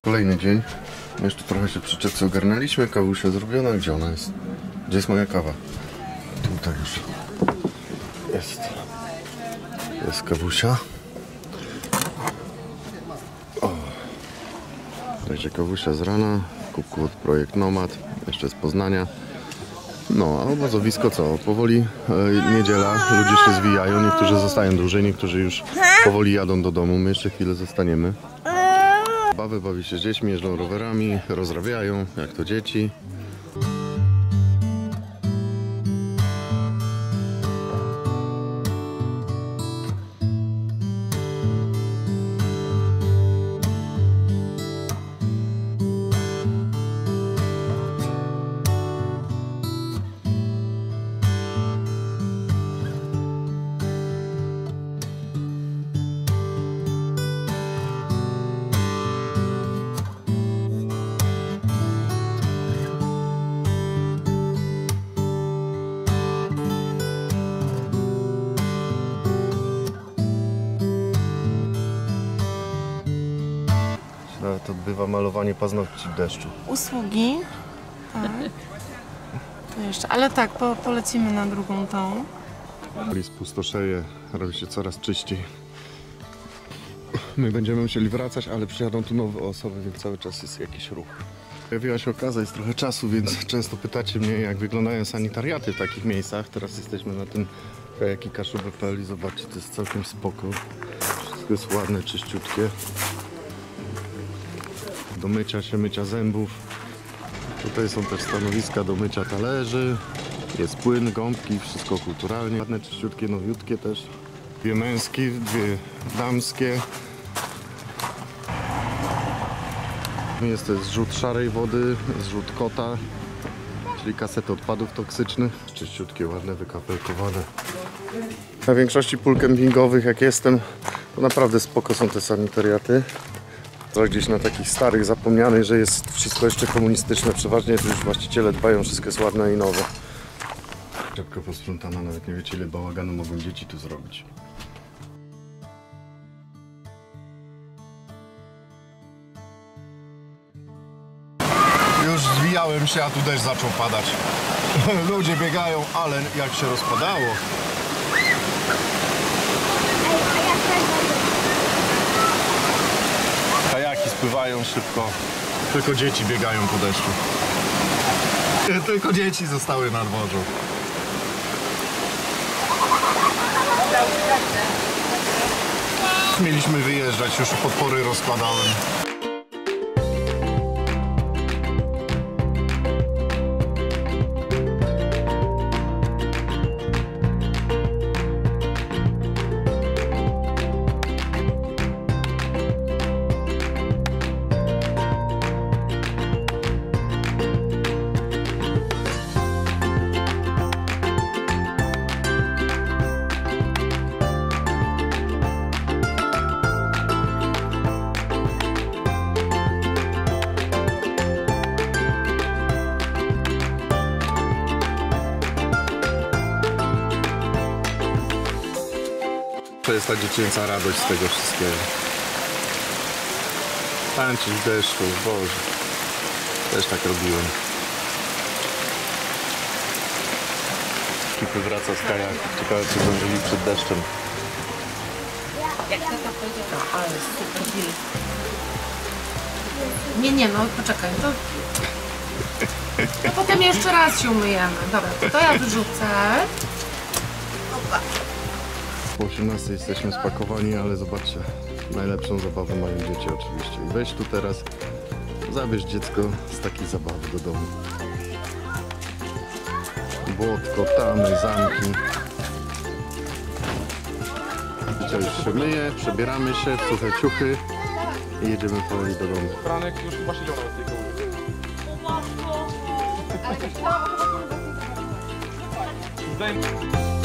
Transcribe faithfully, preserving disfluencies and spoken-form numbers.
kolejny dzień. My jeszcze trochę się przy czepce ogarnęliśmy, kawusia zrobiona. Gdzie ona jest? Gdzie jest moja kawa? Tutaj już jest. Jest kawusia. O. Także kawusia z rana. Kubku od Projekt Nomad. Jeszcze z Poznania. No, a obozowisko co? Powoli e, niedziela, ludzie się zwijają, niektórzy zostają dłużej, niektórzy już powoli jadą do domu, my jeszcze chwilę zostaniemy. Bawy bawi się z dziećmi, jeżdżą rowerami, rozrabiają, jak to dzieci. Nawet odbywa malowanie paznokci w deszczu. Usługi. Tak. To jeszcze, ale tak, po, polecimy na drugą tą. Spustoszeje, robi się coraz czyściej. My będziemy musieli wracać, ale przyjadą tu nowe osoby, więc cały czas jest jakiś ruch. Pojawiła się okazja, jest trochę czasu, więc często pytacie mnie, jak wyglądają sanitariaty w takich miejscach. Teraz jesteśmy na tym kajaki kaszub kropka p l i zobaczcie, to jest całkiem spoko. Wszystko jest ładne, czyściutkie. Do mycia się, mycia zębów. Tutaj są też stanowiska do mycia talerzy. Jest płyn, gąbki, wszystko kulturalnie. Ładne, czyściutkie, nowiutkie też. Dwie męskie, dwie damskie. Jest to zrzut szarej wody, zrzut kota, czyli kasety odpadów toksycznych. Czyściutkie, ładne, wykapelkowane. Na większości pól kempingowych, jak jestem, to naprawdę spoko są te sanitariaty. To gdzieś na takich starych, zapomnianych, że jest wszystko jeszcze komunistyczne. Przeważnie to już właściciele dbają, wszystko jest ładne i nowe. Czepka posprzątana, nawet nie wiecie, ile bałaganu mogą dzieci tu zrobić. Już zwijałem się, a tu deszcz zaczął padać. Ludzie biegają, ale jak się rozpadało. Kajaki spływają szybko. Tylko dzieci biegają po deszczu. Tylko dzieci zostały na dworzu. Mieliśmy wyjeżdżać, już podpory rozkładałem. To jest ta dziecięca radość z tego wszystkiego. Tańczyć w deszczu, Boże. Też tak robiłem. Ekipy wraca z kajaków. Ciekawe, czy zdążyli przed deszczem. Jak tata powiedziała, ale super deal. Nie, nie, no poczekaj, to... No potem jeszcze raz się umyjemy. Dobra, to, to ja wyrzucę. Opa. Po osiemnastej jesteśmy spakowani, ale zobaczcie, najlepszą zabawę mają dzieci oczywiście. I weź tu teraz, zabierz dziecko z takiej zabawy do domu. Błotko, tamy, zamki. Wiecie, już się myje, przebieramy się w suche ciuchy i jedziemy powoli do domu. Franek już chyba siedział na tej kołdzie.